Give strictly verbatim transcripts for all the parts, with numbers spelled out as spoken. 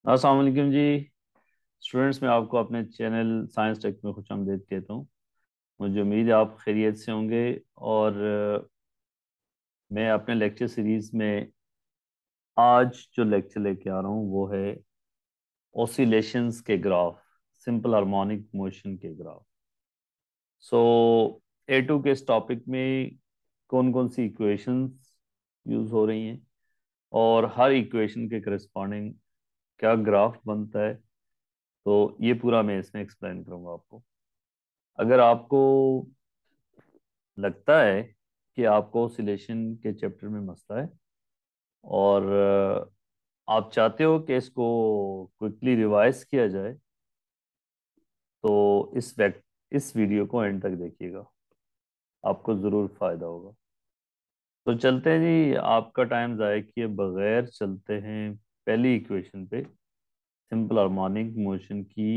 अस्सलाम वालेकुम जी। स्टूडेंट्स, मैं आपको अपने चैनल साइंस टेक में खुशामदीद कहता हूँ। मुझे उम्मीद है आप खैरियत से होंगे। और अ, मैं अपने लेक्चर सीरीज में आज जो लेक्चर लेके आ रहा हूँ वो है ऑसिलेशंस के ग्राफ, सिंपल हार्मोनिक मोशन के ग्राफ। सो ए टू के इस टॉपिक में कौन कौन सी इक्वेशंस यूज़ हो रही हैं और हर इक्वेशन के करस्पॉन्डिंग क्या ग्राफ बनता है, तो ये पूरा मैं इसमें एक्सप्लेन करूँगा आपको। अगर आपको लगता है कि आपको ऑसिलेशन के चैप्टर में मसला है और अ, आप चाहते हो कि इसको क्विकली रिवाइज किया जाए, तो इस वक्त इस वीडियो को एंड तक देखिएगा, आपको ज़रूर फ़ायदा होगा। तो चलते हैं जी, आपका टाइम ज़ाया किए बगैर चलते हैं पहली इक्वेशन पे, सिंपल हार्मोनिक मोशन की।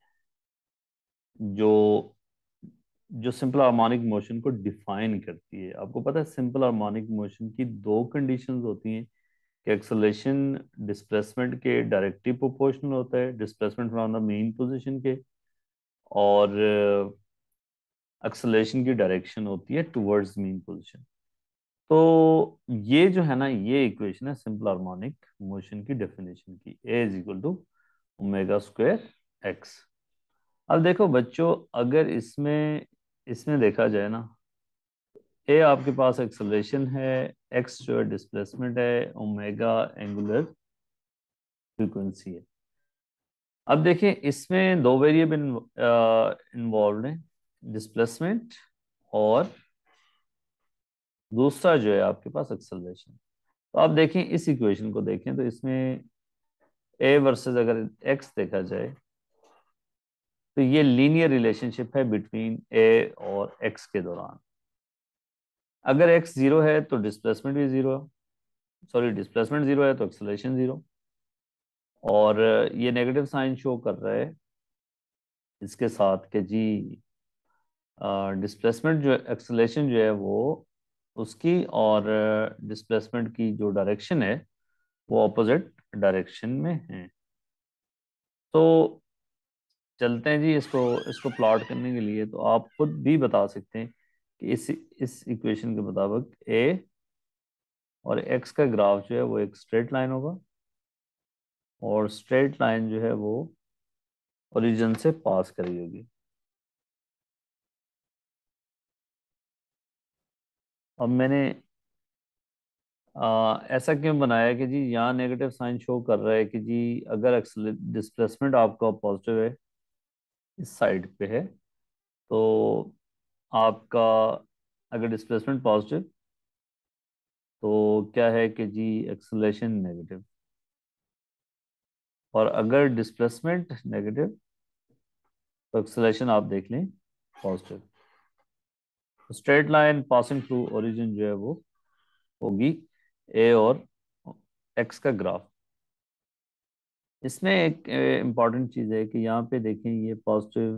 जो जो सिंपल हार्मोनिक मोशन को डिफाइन करती है, आपको पता है सिंपल हार्मोनिक मोशन की दो कंडीशंस होती हैं कि एक्सेलरेशन डिस्प्लेसमेंट के डायरेक्टली प्रोपोर्शनल होता है, displacement from the mean position के, और एक्सेलरेशन की डायरेक्शन होती है टुवर्ड्स मेन पोजीशन। तो ये जो है ना, ये इक्वेशन है सिंपल हार्मोनिक मोशन की डेफिनेशन की, a is equal to omega square x. अब देखो बच्चों, अगर इसमें इसमें देखा जाए ना, ए आपके पास एक्सेलरेशन है, एक्स जो है डिस्प्लेसमेंट है, ओमेगा एंगुलर फ्रीक्वेंसी है। अब देखिए इसमें दो वेरिएबल इन्वॉल्व हैं, डिस्प्लेसमेंट और दूसरा जो है आपके पास एक्सेलरेशन। तो आप देखें इस इक्वेशन को देखें तो इसमें ए वर्सेस अगर एक्स देखा जाए तो ये लीनियर रिलेशनशिप है बिटवीन ए और एक्स के दौरान। अगर एक्स जीरो है तो डिस्प्लेसमेंट भी जीरो है, सॉरी डिस्प्लेसमेंट जीरो है तो एक्सेलरेशन जीरो। और ये नेगेटिव साइन शो कर रहा है इसके साथ कि जी डिस्प्लेसमेंट जो एक्सेलरेशन जो है वो उसकी और डिस्प्लेसमेंट की जो डायरेक्शन है वो ऑपोजिट डायरेक्शन में है। तो चलते हैं जी, इसको इसको प्लॉट करने के लिए तो आप खुद भी बता सकते हैं कि इस इस इक्वेशन के मुताबिक ए और एक्स का ग्राफ जो है वो एक स्ट्रेट लाइन होगा, और स्ट्रेट लाइन जो है वो ओरिजिन से पास करी होगी। अब मैंने आ, ऐसा क्यों बनाया कि जी यहाँ नेगेटिव साइन शो कर रहा है कि जी अगर डिस्प्लेसमेंट आपका पॉजिटिव है, इस साइड पे है, तो आपका अगर डिस्प्लेसमेंट पॉजिटिव तो क्या है कि जी एक्सेलरेशन नेगेटिव, और अगर डिस्प्लेसमेंट नेगेटिव तो एक्सेलरेशन आप देख लें positive. Straight line passing through origin जो है वो होगी ए और एक्स का ग्राफ। इसमें एक इम्पॉर्टेंट चीज़ है कि यहाँ पे देखें ये पॉजिटिव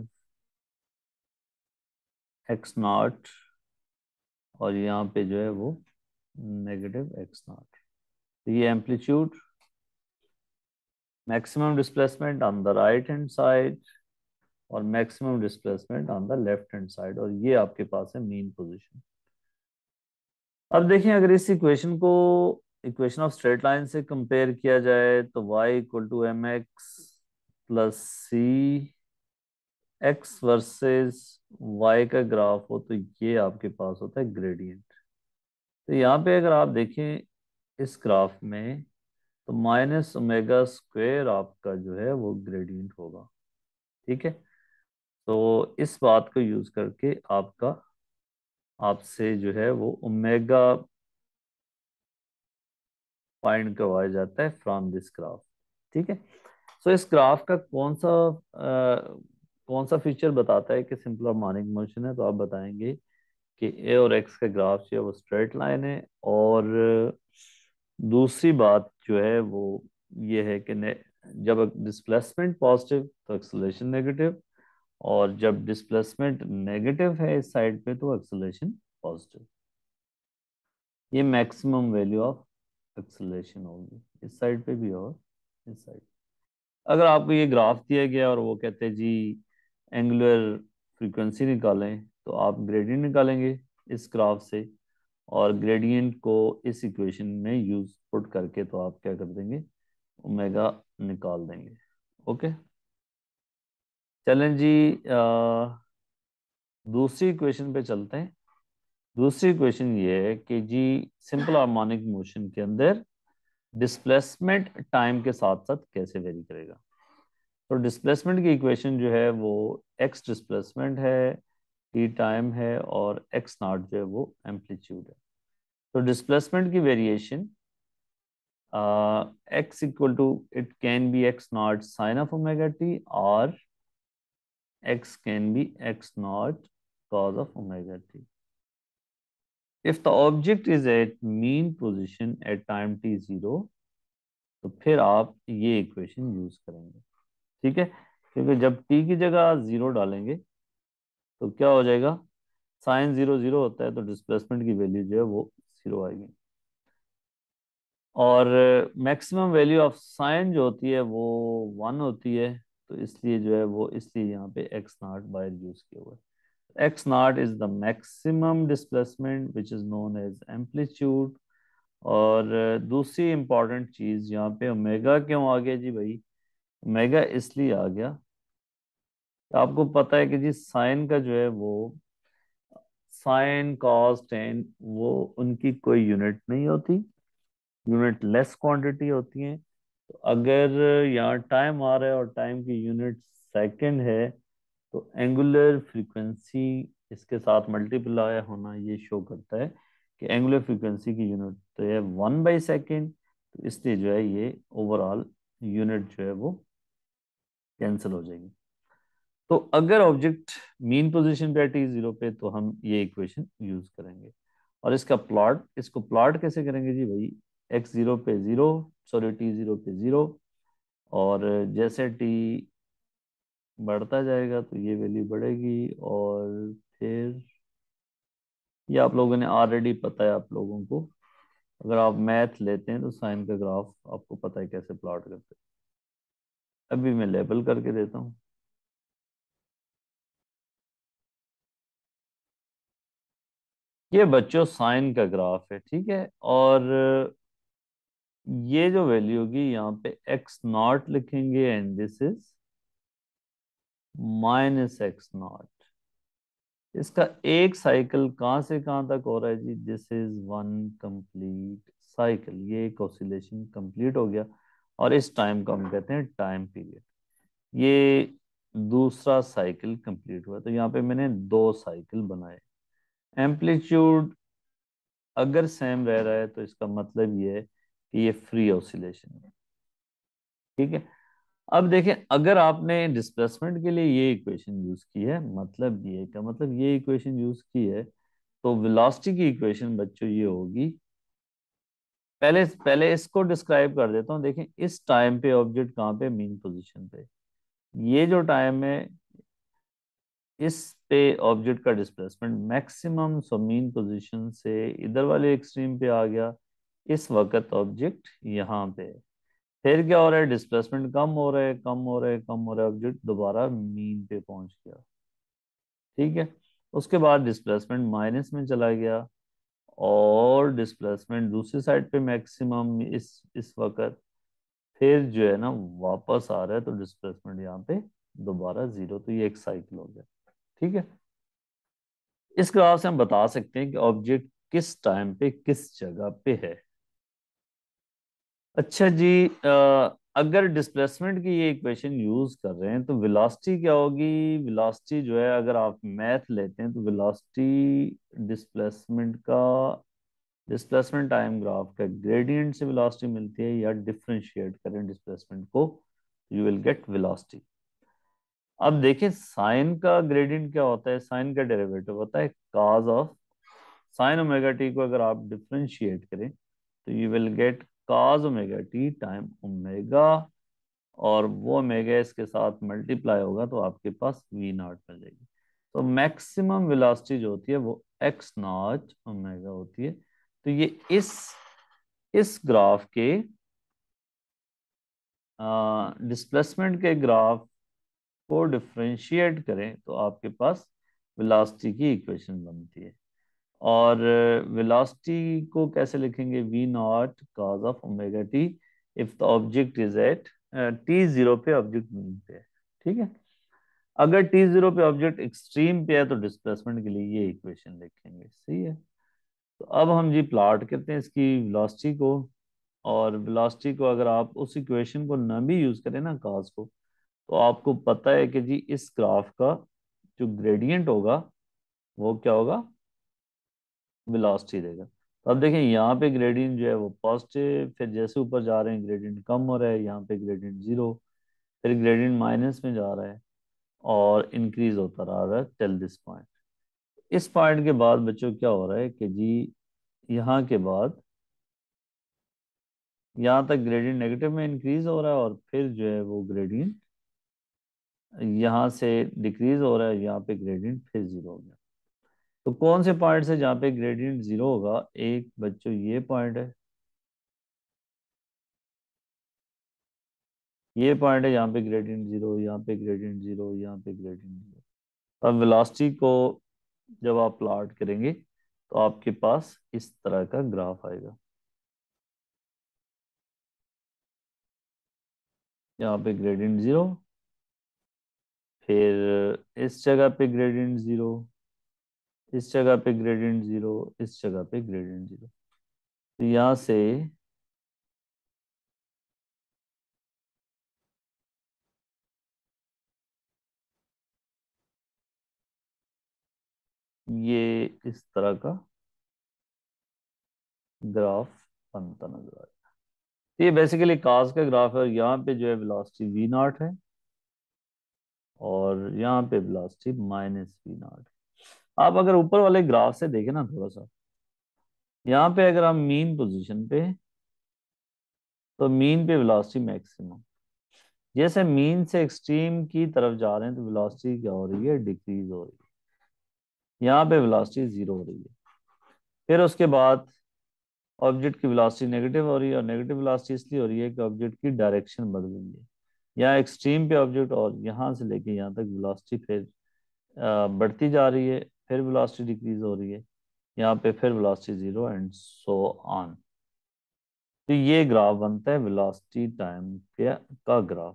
एक्स नॉट और यहाँ पे जो है वो नेगेटिव एक्स नॉट। तो ये amplitude, maximum displacement on the right hand side और maximum displacement on the left hand side, और ये आपके पास है मीन पोजीशन। अब देखिए अगर इस इक्वेशन को इक्वेशन ऑफ स्ट्रेट लाइन से कंपेयर किया जाए तो y equal to m x plus c x versus y का ग्राफ हो तो ये आपके पास होता है ग्रेडियंट। तो यहाँ पे अगर आप देखें इस ग्राफ में तो माइनस ओमेगा स्क्वेयर आपका जो है वो ग्रेडियंट होगा। ठीक है, तो इस बात को यूज करके आपका आपसे जो है वो ओमेगा फाइंड करवाया जाता है फ्रॉम दिस ग्राफ। ठीक है, सो इस ग्राफ का कौन सा अ, कौन सा फीचर बताता है कि सिंपल हार्मोनिक मोशन है, तो आप बताएंगे कि ए और एक्स का ग्राफ जो है वो स्ट्रेट लाइन है। और दूसरी बात जो है वो ये है कि ने- जब डिस्प्लेसमेंट पॉजिटिव तो एक्सेलरेशन नेगेटिव, और जब डिस्प्लेसमेंट नेगेटिव है इस साइड पे तो एक्सेलरेशन पॉजिटिव। ये मैक्सिमम वैल्यू ऑफ एक्सेलरेशन होगी इस साइड पे भी और इस साइड। अगर आपको ये ग्राफ दिया गया और वो कहते हैं जी एंगुलर फ्रीक्वेंसी निकालें, तो आप ग्रेडियंट निकालेंगे इस ग्राफ से, और ग्रेडियंट को इस इक्वेशन में यूज पुट करके तो आप क्या कर देंगे, ओमेगा निकाल देंगे। ओके, चलें जी, अ, दूसरी इक्वेशन पे चलते हैं। दूसरी इक्वेशन ये है कि जी सिंपल हार्मोनिक मोशन के अंदर डिस्प्लेसमेंट टाइम के साथ साथ कैसे वेरी करेगा। तो डिस्प्लेसमेंट की इक्वेशन जो है वो एक्स डिस्प्लेसमेंट है, टी टाइम है, और एक्स नॉट जो है वो एम्पलीट्यूड है। तो डिस्प्लेसमेंट की variation x equal to, it can be x naught sine of omega t, और x can be x naught cos of omega t. If the object is at mean position at time t zero, तो फिर आप ये equation use करेंगे। ठीक है, क्योंकि जब t की जगह जीरो डालेंगे तो क्या हो जाएगा, साइन जीरो जीरो होता है, तो डिस्प्लेसमेंट की वैल्यू जो है वो जीरो आएगी। और मैक्सिमम वैल्यू ऑफ साइन जो होती है वो वन होती है, तो इसलिए जो है वो, इसलिए यहाँ पे एक्स नॉट बाय यूज किया हुआ है। X naught is the maximum displacement which is known as amplitude। और अ, दूसरी इंपॉर्टेंट चीज यहाँ पे ओमेगा क्यों आ गया जी भाई, ओमेगा इसलिए आ गया, आपको पता है कि जी साइन का जो है वो, साइन कॉस टेन, वो उनकी कोई यूनिट नहीं होती, यूनिट लेस क्वांटिटी होती है। तो अगर यहाँ टाइम आ रहा है और टाइम की यूनिट सेकंड है, तो एंगुलर फ्रीक्वेंसी इसके साथ मल्टीप्लाई होना ये शो करता है कि एंगुलर फ्रीक्वेंसी की यूनिट तो है वन बाई सेकेंड, तो इसलिए जो है ये ओवरऑल यूनिट जो है वो कैंसिल हो जाएगी। तो अगर ऑब्जेक्ट मीन पोजीशन पे टी जीरो पे, तो हम ये इक्वेशन यूज करेंगे। और इसका प्लॉट, इसको प्लॉट कैसे करेंगे जी भाई, एक्स जीरो पे जीरो, सॉरी टी जीरो पे जीरो, और जैसे टी बढ़ता जाएगा तो ये वैल्यू बढ़ेगी, और फिर ये आप लोगों ने ऑलरेडी पता है आप लोगों को, अगर आप मैथ लेते हैं तो साइन का ग्राफ आपको पता है कैसे प्लॉट करते हैं। अभी मैं लेबल करके देता हूँ। ये बच्चों साइन का ग्राफ है, ठीक है, और ये जो वैल्यू होगी यहाँ पे एक्स नॉट लिखेंगे, and this is minus x naught. इसका एक साइकिल कहाँ से कहाँ तक हो रहा है जी, this is one complete cycle, ये एक ऑसिलेशन कंप्लीट हो गया, और इस टाइम को हम कहते हैं टाइम पीरियड। ये दूसरा साइकिल कंप्लीट हुआ, तो यहाँ पे मैंने दो साइकिल बनाए। एम्पलीट्यूड अगर सेम रह रहा है तो इसका मतलब ये है कि ये फ्री ऑसिलेशन है। ठीक है, अब देखें, अगर आपने डिस्प्लेसमेंट के लिए ये इक्वेशन यूज की है, मतलब ये का मतलब ये इक्वेशन यूज की है, तो वेलोसिटी की इक्वेशन बच्चों ये होगी, पहले पहले इसको डिस्क्राइब कर देता हूँ। देखें, इस टाइम पे ऑब्जेक्ट कहाँ पे, मीन पोजीशन पे, ये जो टाइम है इस पे ऑब्जेक्ट का displacement maximum, so mean position से इधर वाले एक्सट्रीम पे आ गया, इस वक्त ऑब्जेक्ट यहाँ पे है। फिर क्या हो रहा है, डिस्प्लेसमेंट कम हो रहा है, कम हो रहा है, कम हो रहा है, ऑब्जेक्ट दोबारा मीन पे पहुंच गया। ठीक है, उसके बाद डिस्प्लेसमेंट माइनस में चला गया, और डिस्प्लेसमेंट दूसरी साइड पे मैक्सिमम इस इस वक्त, फिर जो है ना वापस आ रहा है, तो डिस्प्लेसमेंट यहाँ पे दोबारा जीरो, तो ये एक साइकिल हो गया। ठीक है, इस ग्राफ से हम बता सकते हैं कि ऑब्जेक्ट किस टाइम पे किस जगह पे है। अच्छा जी, अ, अगर डिस्प्लेसमेंट की ये इक्वेशन यूज कर रहे हैं तो वेलोसिटी क्या होगी, वेलोसिटी जो है, अगर आप मैथ लेते हैं तो वेलोसिटी डिस्प्लेसमेंट का, डिस्प्लेसमेंट टाइम ग्राफ का ग्रेडियंट से वेलोसिटी मिलती है, या डिफरेंशिएट करें डिस्प्लेसमेंट को, यू विल गेट वेलोसिटी। अब देखें साइन का ग्रेडियंट क्या होता है, साइन का डेरिवेटिव होता है cos of sine omega t को अगर आप डिफरेंशिएट करें तो you will get cos omega t times omega, और वो ओमेगा इसके साथ मल्टीप्लाई होगा तो आपके पास वी नॉट मिल जाएगी। तो मैक्सिमम वेलोसिटी जो होती है वो एक्स नॉट ओमेगा होती है। तो ये इस इस ग्राफ के डिस्प्लेसमेंट के ग्राफ को डिफरेंशिएट करें तो आपके पास वेलोसिटी की इक्वेशन बनती है। और वेलोसिटी को कैसे लिखेंगे? V naught cos of omega t if the object is at t zero पे, ऑब्जेक्ट मीन पे है। ठीक है, अगर टी जीरो पे ऑब्जेक्ट एक्सट्रीम पे है तो डिस्प्लेसमेंट के लिए ये इक्वेशन लिखेंगे। सही है, तो अब हम जी प्लॉट करते हैं इसकी वेलोसिटी को। और वेलोसिटी को अगर आप उस इक्वेशन को न भी यूज करें ना, cos को, तो आपको पता है कि जी इस ग्राफ का जो ग्रेडियंट होगा वो क्या होगा? वेलोसिटी देगा। तो अब देखें यहाँ पे ग्रेडियंट जो है वो पॉजिटिव, फिर जैसे ऊपर जा रहे हैं ग्रेडियंट कम हो रहा है, यहाँ पे ग्रेडियंट जीरो, फिर ग्रेडियंट माइनस में जा रहा है और इंक्रीज होता रहा है टिल दिस पॉइंट। इस पॉइंट के बाद बच्चों क्या हो रहा है कि जी यहाँ के बाद यहाँ तक ग्रेडियंट नेगेटिव में इंक्रीज हो रहा है और फिर जो है वो ग्रेडियंट यहाँ से डिक्रीज हो रहा है, यहाँ पे ग्रेडियंट फिर जीरो हो गया। तो कौन से पॉइंट से जहाँ पे ग्रेडियंट जीरो होगा? एक बच्चों ये पॉइंट है, ये पॉइंट है, यहाँ पे ग्रेडियंट जीरो, यहाँ पे ग्रेडियंट जीरो, यहाँ पे ग्रेडियंट जीरो। अब वेलोसिटी को जब आप प्लॉट करेंगे तो आपके पास इस तरह का ग्राफ आएगा। यहाँ पे ग्रेडियंट जीरो, फिर इस जगह पे ग्रेडियंट जीरो, इस जगह पे ग्रेडियंट जीरो, इस जगह पे ग्रेडियंट जीरो। तो यहाँ से ये इस तरह का ग्राफ बनता नजर आएगा। तो ये बेसिकली कास का ग्राफ है और यहाँ पे जो है वेलोसिटी वी नॉट है और यहाँ पे वेलोसिटी माइनस वी नॉट है। आप अगर ऊपर वाले ग्राफ से देखें ना थोड़ा सा, यहाँ पे अगर हम मीन पोजीशन पे, तो मीन पे वेलोसिटी मैक्सिमम, जैसे मीन से एक्सट्रीम की तरफ जा रहे हैं तो वेलोसिटी क्या हो रही है? डिक्रीज हो रही है। यहाँ पे वेलोसिटी जीरो हो रही है। फिर उसके बाद ऑब्जेक्ट की वेलोसिटी नेगेटिव हो रही है, और नेगेटिव वेलोसिटी इसलिए हो रही है कि ऑब्जेक्ट की डायरेक्शन बदल रही है। यहाँ एक्सट्रीम पे ऑब्जेक्ट, और यहाँ से लेके यहाँ तक वेलोसिटी फिर अ, बढ़ती जा रही है, फिर वेलोसिटी डिक्रीज हो रही है, यहाँ पे फिर velocity zero and so on. तो ये ग्राफ बनता है वेलोसिटी टाइम के का ग्राफ।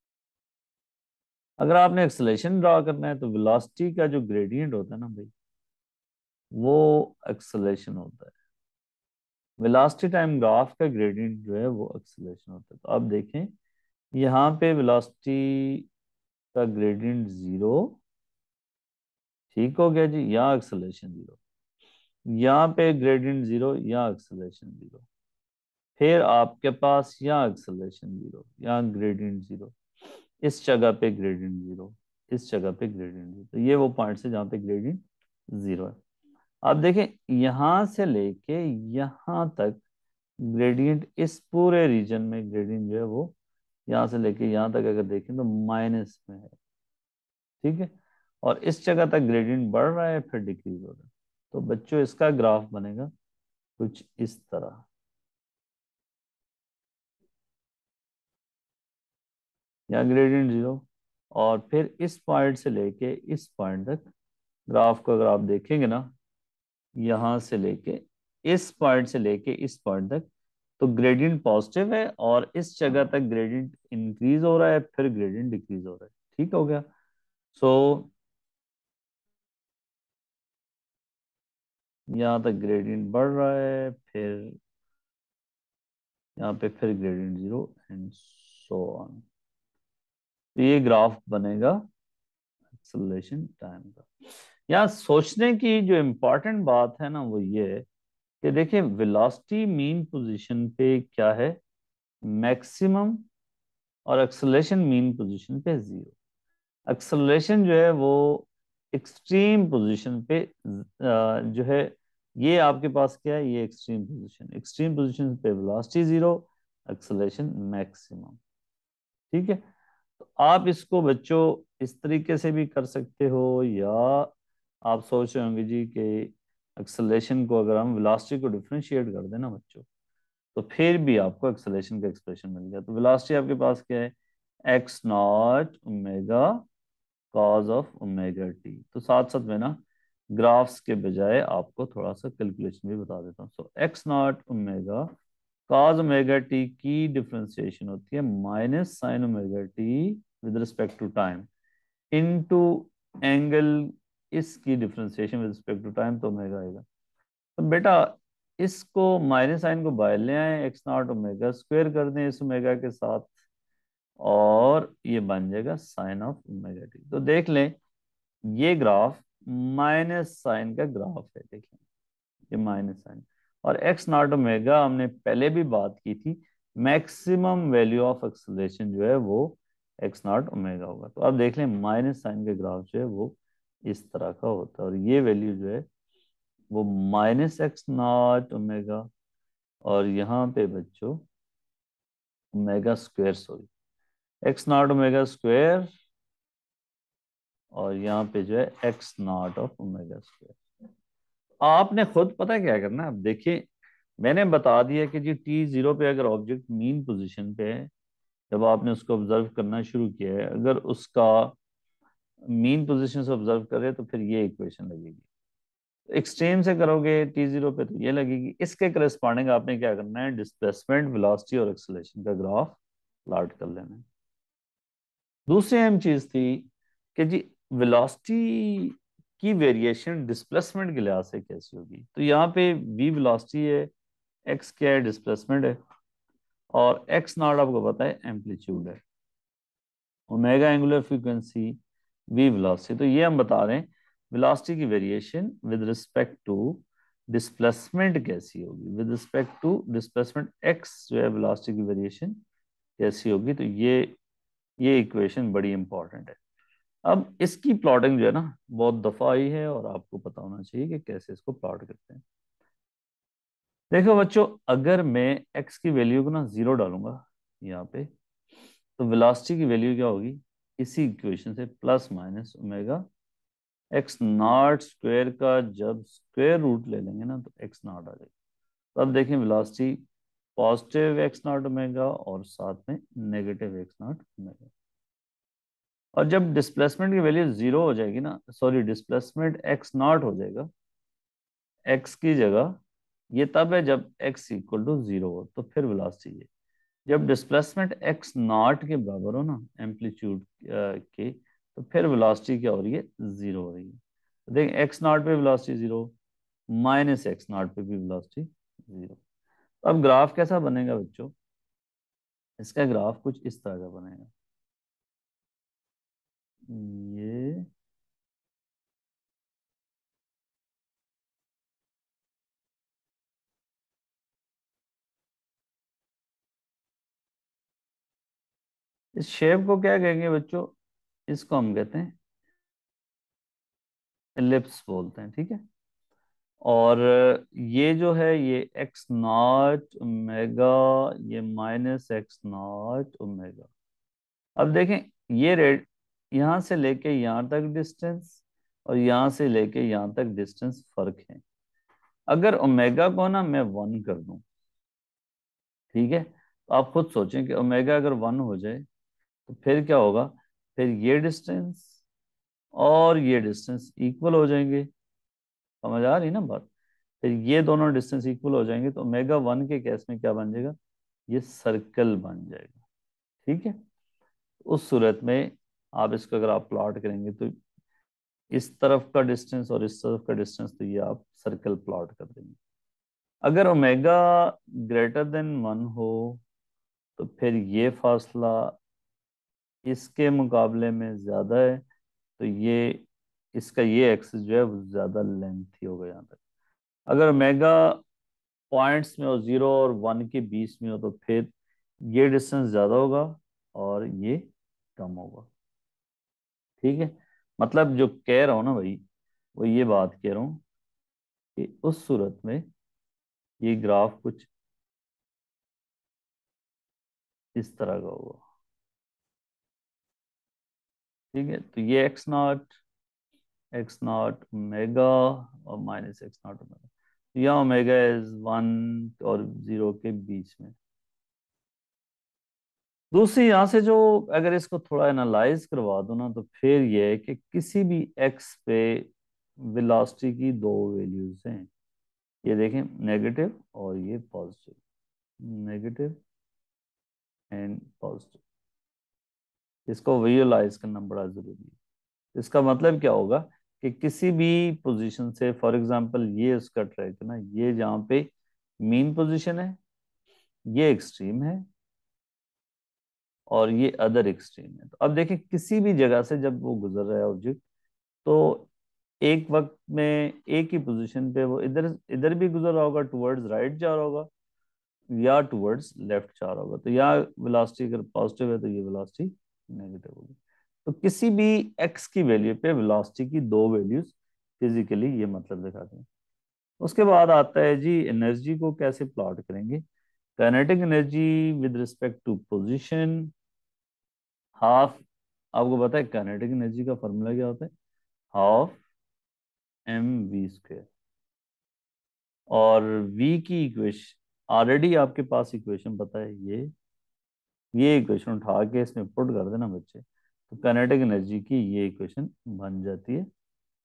अगर आपने एक्सेलरेशन ड्रा करना है तो वेलोसिटी का जो ग्रेडियंट होता है ना भाई, वो एक्सेलरेशन होता है। वेलोसिटी टाइम ग्राफ का ग्रेडियंट जो है वो एक्सेलरेशन होता है। तो आप देखें यहाँ पे वेलोसिटी का ग्रेडियंट जीरो, ठीक हो गया जी, यहाँ एक्सेलरेशन जीरो, यहाँ पे ग्रेडियंट जीरो, यहाँ एक्सेलरेशन जीरो, फिर आपके पास यहाँ एक्सेलरेशन जीरो, यहाँ ग्रेडियंट जीरो, इस जगह पे ग्रेडियंट जीरो, इस जगह पे ग्रेडियंट जीरो। तो ये वो पॉइंट्स है जहाँ पे ग्रेडियंट जीरो है। आप देखें यहाँ से लेके यहाँ तक ग्रेडियंट, इस पूरे रीजन में ग्रेडियंट जो है वो यहाँ से लेके यहाँ तक अगर देखें तो माइनस में है। ठीक है, और इस जगह तक ग्रेडियंट बढ़ रहा है फिर डिक्रीज हो रहा है। तो बच्चों इसका ग्राफ बनेगा कुछ इस तरह। यहाँ ग्रेडियंट जीरो, और फिर इस पॉइंट से लेके इस पॉइंट तक ग्राफ को अगर आप देखेंगे ना, यहाँ से लेके इस पॉइंट से लेके इस पॉइंट तक, तो ग्रेडियंट पॉजिटिव है और इस जगह तक ग्रेडियंट इंक्रीज हो रहा है, फिर ग्रेडियंट डिक्रीज हो रहा है। ठीक हो गया। सो so, यहाँ तक ग्रेडियंट बढ़ रहा है, फिर यहाँ पे फिर gradient zero and so on. तो ये ग्राफ बनेगा एक्सेलरेशन टाइम का। यहाँ सोचने की जो इम्पोर्टेंट बात है ना वो ये है कि देखिए वेलोसिटी मीन पोजीशन पे क्या है? मैक्सिमम, और एक्सेलरेशन मीन पोजीशन पे जीरो। एक्सेलरेशन जो है वो एक्सट्रीम पोजीशन पे अ, जो है, ये आपके पास क्या है? ये एक्सट्रीम पोजीशन, एक्सट्रीम पोजीशन पे वेलोसिटी जीरो, एक्सेलरेशन मैक्सिमम। ठीक है, तो आप इसको बच्चों इस तरीके से भी कर सकते हो, या आप सोच रहे होंगे जी कि एक्सेलरेशन को अगर हम वेलोसिटी को डिफरेंशिएट कर दें ना बच्चों, तो फिर भी आपको एक्सेलरेशन का एक्सप्रेशन मिल गया। तो वेलोसिटी आपके पास क्या है, x not omega cos of omega T. तो साथ साथ में ना ग्राफ्स के बजाय आपको थोड़ा सा कैलकुलेशन भी बता देता हूँ। So x not omega cos omega t की डिफरेंशिएशन होती है minus sine omega t with respect to time into angle इसकी differentiation with respect to time, तो ओमेगा आएगा। तो बेटा इसको माइनस साइन को बाहर ले आए, एक्स नॉट ओमेगा स्क्वायर कर दें इस ओमेगा के साथ, और ये बन जाएगा साइन ऑफ ओमेगा टी। तो देख लें ये ग्राफ माइनस साइन का ग्राफ है, देखें ये माइनस साइन। और एक्स नॉट ओमेगा हमने पहले भी बात की थी, मैक्सिमम वैल्यू ऑफ एक्सेलरेशन जो है वो एक्स नॉट ओमेगा होगा। तो अब देख लें माइनस साइन का ग्राफ जो है वो इस तरह का होता है, और ये वैल्यू जो है वो माइनस एक्स नॉट ओमेगा, और यहाँ पे बच्चों omega square, sorry x not omega square, और यहाँ पे जो है x naught of omega square. आपने खुद पता है क्या करना है। अब देखिए मैंने बता दिया कि जी टी जीरो पे अगर ऑब्जेक्ट मीन पोजीशन पे है, जब आपने उसको ऑब्जर्व करना शुरू किया है, अगर उसका मीन पोजीशन से ऑब्जर्व करे तो फिर ये इक्वेशन लगेगी। एक्सट्रीम से करोगे टी जीरो पे तो ये लगेगी। इसके करस्पॉन्डिंग आपने क्या करना है, डिस्प्लेसमेंट वेलोसिटी और एक्सेलरेशन का ग्राफ प्लॉट कर लेना है। दूसरी अहम चीज थी कि जी वेलोसिटी की वेरिएशन डिस्प्लेसमेंट के लिहाज से कैसी होगी। तो यहाँ पे वी वेलोसिटी है, एक्स क्या है, डिस्प्लेसमेंट है, और एक्स नॉट आपको पता है एम्पलीट्यूड है, omega angular frequency, v velocity. तो ये हम बता रहे हैं वेलोसिटी की variation with respect to displacement कैसी होगी, with respect to displacement x जो है वेलोसिटी की वेरिएशन कैसी होगी। तो ये ये इक्वेशन बड़ी इंपॉर्टेंट है। अब इसकी प्लॉटिंग जो है ना बहुत दफा आई है, और आपको पता होना चाहिए कि कैसे इसको प्लॉट करते हैं। देखो बच्चों, अगर मैं एक्स की वैल्यू को ना जीरो डालूंगा यहाँ पे, तो वेलोसिटी की वैल्यू क्या होगी, इसी इक्वेशन से plus minus omega x not square का जब स्क्वायर रूट ले लेंगे ना तो एक्स नॉट आ जाएगा। तो अब देखें velocity positive x not omega और साथ में नेगेटिव एक्स नॉट ओमेगा। और जब डिस्प्लेसमेंट की वैल्यू जीरो हो जाएगी ना, सॉरी डिस्प्लेसमेंट एक्स नॉट हो जाएगा एक्स की जगह, ये तब है जब एक्स इक्वल टू जीरो हो, तो फिर वेलोसिटी है जब डिस्प्लेसमेंट एक्स नॉट के बराबर हो ना एम्पलीट्यूड के, तो फिर वेलोसिटी क्या हो रही है, जीरो हो रही है। तो देखें एक्स नॉट पे velocity zero, minus x naught पे भी वेलोसिटी जीरो। तो अब ग्राफ कैसा बनेगा बच्चों, इसका ग्राफ कुछ इस तरह का बनेगा। ये इस शेप को क्या कहेंगे बच्चों, इसको हम कहते हैं एलिप्स बोलते हैं, ठीक है। और ये जो है ये एक्स नॉट ओमेगा, ये माइनस एक्स नॉट ओमेगा। अब देखें ये रेड यहां से लेके यहां तक डिस्टेंस, और यहां से लेके यहां तक डिस्टेंस फर्क है। अगर ओमेगा को ना मैं वन कर दूं, ठीक है, तो आप खुद सोचें कि ओमेगा अगर वन हो जाए तो फिर क्या होगा, फिर ये डिस्टेंस और ये डिस्टेंस इक्वल हो जाएंगे। समझ आ रही ना बात, फिर ये दोनों डिस्टेंस इक्वल हो जाएंगे, तो ओमेगा वन के केस में क्या बन जाएगा, ये सर्कल बन जाएगा, ठीक है। उस सूरत में आप इसको अगर आप प्लॉट करेंगे तो इस तरफ का डिस्टेंस और इस तरफ का डिस्टेंस, तो ये आप सर्कल प्लॉट कर देंगे। अगर ओमेगा ग्रेटर देन वन हो तो फिर ये फासला इसके मुकाबले में ज्यादा है, तो ये इसका ये एक्सिस जो है वो ज्यादा लेंथी होगा यहाँ तक। अगर ओमेगा पॉइंट्स में हो, जीरो और वन के बीच में हो, तो फिर ये डिस्टेंस ज्यादा होगा और ये कम होगा, ठीक है। मतलब जो कह रहा हूं ना भाई, वो ये बात कह रहा हूँ कि उस सूरत में ये ग्राफ कुछ इस तरह का होगा, ठीक है। तो ये x naught x not omega और माइनस एक्स नॉट ओमेगा। या ओमेगा इज वन और जीरो के बीच में। दूसरी यहां से जो, अगर इसको थोड़ा एनालाइज करवा दो ना, तो फिर ये है कि किसी भी एक्स पे वेलोसिटी की दो वैल्यूज हैं। ये देखें, नेगेटिव और ये पॉजिटिव, नेगेटिव एंड पॉजिटिव। इसको विजुअलाइज करना बड़ा जरूरी है। इसका मतलब क्या होगा कि किसी भी पोजीशन से, फॉर एग्जांपल ये उसका ट्रैक है ना, ये जहाँ पे मीन पोजीशन है, ये एक्सट्रीम है और ये अदर एक्सट्रीम है। तो अब देखें, किसी भी जगह से जब वो गुजर रहा है ऑब्जेक्ट, तो एक वक्त में एक ही पोजीशन पे वो इधर इधर भी गुजर रहा होगा, टुवर्ड्स राइट जा रहा होगा, या टुवर्ड्स लेफ्ट जा रहा होगा। तो यहाँ वेलोसिटी अगर पॉजिटिव है तो ये वेलोसिटी नेगेटिव होगी। तो किसी भी एक्स की वैल्यू पे वेलोसिटी की दो वैल्यूज फिजिकली ये मतलब दिखाते हैं। उसके बाद आता है जी, एनर्जी को कैसे प्लॉट करेंगे। Kinetic energy with respect to position, half, आपको पता है काइनेटिक एनर्जी का फॉर्मूला क्या होता है, हाफ एम वी स्क्वायर। और v की इक्वेशन ऑलरेडी आपके पास इक्वेशन पता है, ये ये इक्वेशन उठा के इसमें पुट कर देना बच्चे, तो काइनेटिक एनर्जी की ये इक्वेशन बन जाती है।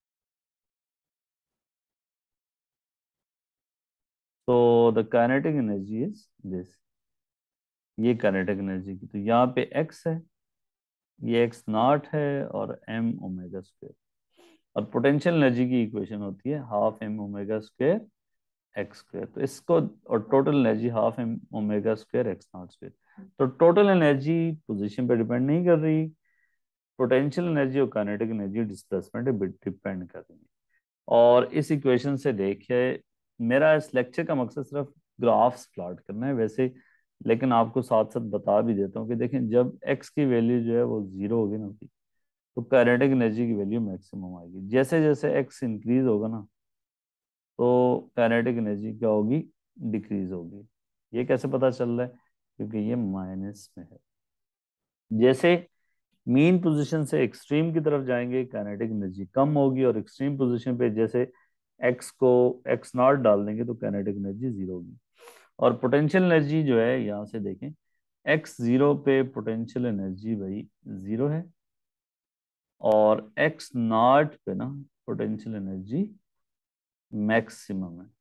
तो the kinetic energy is this, ये काइनेटिक एनर्जी की, तो यहाँ पे x है, ये एक्स नॉट है, और m ओमेगा स्क्वायर। और पोटेंशियल एनर्जी की इक्वेशन होती है half M omega square X square. तो इसको, और total energy half M omega square X not square. तो टोटल एनर्जी पोजीशन पे डिपेंड नहीं कर रही, पोटेंशियल एनर्जी और काइनेटिक एनर्जी डिस्प्लेसमेंट पे डिपेंड कर रही है। और इस इक्वेशन से देखिए, मेरा इस लेक्चर का मकसद सिर्फ ग्राफ्स प्लॉट करना है वैसे, लेकिन आपको साथ साथ बता भी देता हूँ कि देखें, जब x की वैल्यू जो है वो जीरो होगी ना, तो काइनेटिक एनर्जी की वैल्यू मैक्सिमम आएगी। जैसे जैसे x इंक्रीज होगा ना, तो काइनेटिक एनर्जी क्या होगी, डिक्रीज होगी। ये कैसे पता चल रहा है, क्योंकि ये माइनस में है। जैसे मीन पोजीशन से एक्सट्रीम की तरफ जाएंगे, काइनेटिक एनर्जी कम होगी, और एक्सट्रीम पोजीशन पे जैसे एक्स को एक्स नॉट डाल देंगे तो काइनेटिक एनर्जी जीरो होगी। और पोटेंशियल एनर्जी जो है, यहाँ से देखें, एक्स जीरो पे पोटेंशियल एनर्जी भाई जीरो है, और एक्स नॉट पे ना पोटेंशियल एनर्जी मैक्सिमम है।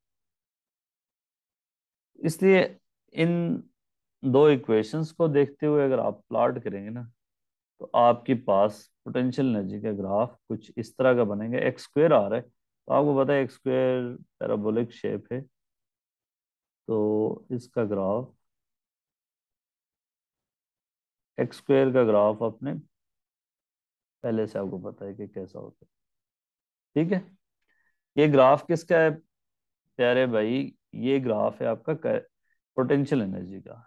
इसलिए इन दो इक्वेशंस को देखते हुए अगर आप प्लॉट करेंगे ना, तो आपके पास पोटेंशियल एनर्जी का ग्राफ कुछ इस तरह का बनेगा। एक्स स्क्वेयर आ रहा है, तो आपको पता है एक्स स्क्वेयर पैराबोलिक शेप है, तो इसका ग्राफ, एक्स स्क्वेयर का ग्राफ अपने पहले से आपको पता है कि कैसा होता है। ठीक है, ये ग्राफ किसका है प्यारे भाई, ये ग्राफ है आपका पोटेंशियल एनर्जी का।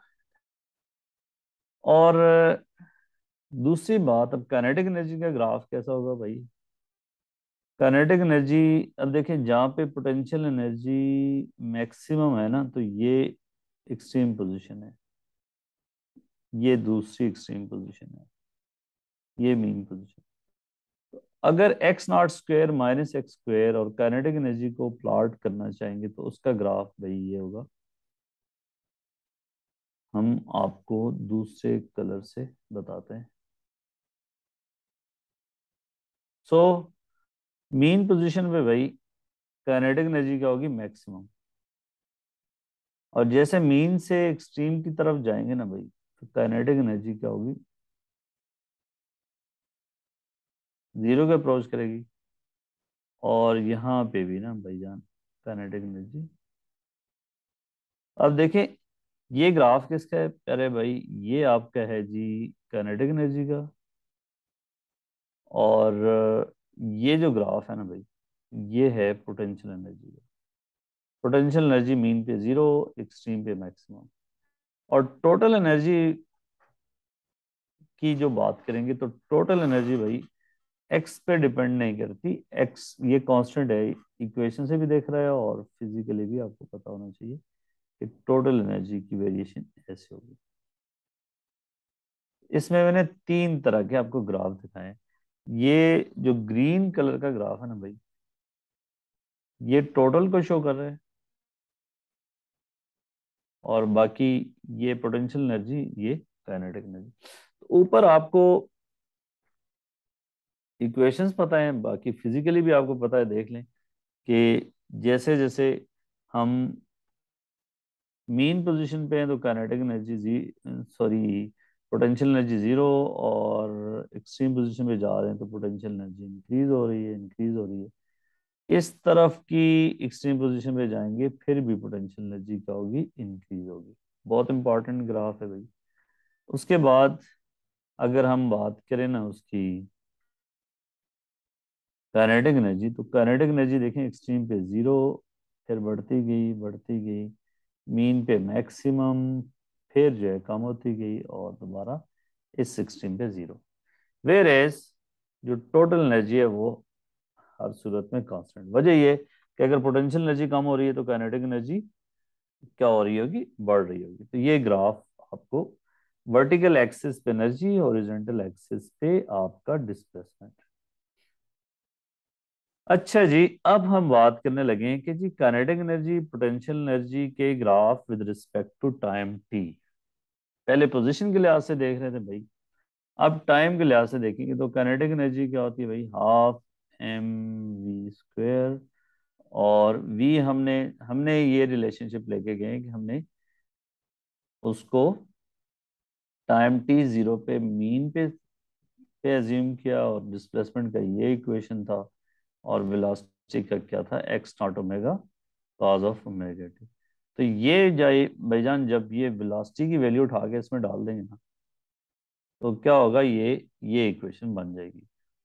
और दूसरी बात, अब काइनेटिक एनर्जी का ग्राफ कैसा होगा भाई। काइनेटिक एनर्जी, अब देखें, जहाँ पे पोटेंशियल एनर्जी मैक्सिमम है ना, तो ये एक्सट्रीम पोजीशन है, ये दूसरी एक्सट्रीम पोजीशन है, ये मीन पोजीशन। अगर X not square minus X square और काइनेटिक एनर्जी को प्लॉट करना चाहेंगे, तो उसका ग्राफ भाई ये होगा। हम आपको दूसरे कलर से बताते हैं। सो मीन पोजीशन पे भाई काइनेटिक एनर्जी क्या होगी, मैक्सिमम। और जैसे मीन से एक्सट्रीम की तरफ जाएंगे ना भाई, तो काइनेटिक एनर्जी क्या होगी, जीरो के अप्रोच करेगी। और यहाँ पे भी ना भाईजान काइनेटिक एनर्जी, अब देखें, ये ग्राफ किसका है अरे भाई, ये आपका है जी काइनेटिक एनर्जी का। और ये जो ग्राफ है ना भाई, ये है पोटेंशियल एनर्जी का। पोटेंशियल एनर्जी मीन पे जीरो, एक्सट्रीम पे मैक्सिमम। और टोटल एनर्जी की जो बात करेंगे, तो टोटल एनर्जी भाई एक्स पे डिपेंड नहीं करती। एक्स ये कांस्टेंट है, इक्वेशन से भी देख रहा है, और फिजिकली भी आपको पता होना चाहिए कि टोटल एनर्जी की वेरिएशन ऐसे होगी। इसमें मैंने तीन तरह के आपको ग्राफ दिखाए हैं। ये जो ग्रीन कलर का ग्राफ है ना भाई, ये टोटल को शो कर रहा है, और बाकी ये पोटेंशियल एनर्जी, ये काइनेटिक एनर्जी। तो ऊपर आपको इक्वेशंस पता है, बाकी फिजिकली भी आपको पता है, देख लें कि जैसे जैसे हम मीन पोजीशन पे हैं तो काइनेटिक एनर्जी जी सॉरी पोटेंशियल एनर्जी जीरो, और एक्सट्रीम पोजीशन पे जा रहे हैं तो पोटेंशियल एनर्जी इंक्रीज हो रही है, इंक्रीज हो रही है। इस तरफ की एक्सट्रीम पोजीशन पे जाएंगे फिर भी पोटेंशियल एनर्जी क्या होगी, इंक्रीज होगी। बहुत इंपॉर्टेंट ग्राफ है भाई। उसके बाद अगर हम बात करें ना उसकी काइनेटिक एनर्जी, तो काइनेटिक एनर्जी देखें एक्सट्रीम पे जीरो, फिर बढ़ती गई बढ़ती गई, मीन पे मैक्सिमम, फिर जो है कम होती गई और दोबारा इस एक्सट्रीम पे जीरो। वेर एज जो टोटल एनर्जी है वो हर सूरत में कांस्टेंट। वजह ये कि अगर पोटेंशियल एनर्जी कम हो रही है तो काइनेटिक एनर्जी क्या हो रही होगी, बढ़ रही होगी। तो ये ग्राफ आपको वर्टिकल एक्सिस पे एनर्जी, हॉरिजॉन्टल एक्सिस पे आपका डिस्प्लेसमेंट। अच्छा जी, अब हम बात करने लगे हैं कि जी काइनेटिक एनर्जी पोटेंशियल एनर्जी के graph with respect to time T. पहले पोजीशन के लिहाज से देख रहे थे भाई, अब टाइम के लिहाज से देखेंगे तो काइनेटिक एनर्जी क्या होती है भाई, हाफ एम वी स्क्वेयर। और वी हमने हमने ये रिलेशनशिप लेके गए कि हमने उसको टाइम टी जीरो पे मीन पे पे एज्यूम किया, और डिस्प्लेसमेंट का ये इक्वेशन था, और वेलोसिटी का क्या था, X not omega cos of omega T. तो ये जाए भाईजान, जब ये वेलोसिटी की वैल्यू उठा के इसमें डाल देंगे ना, तो क्या होगा, ये ये इक्वेशन बन जाएगी।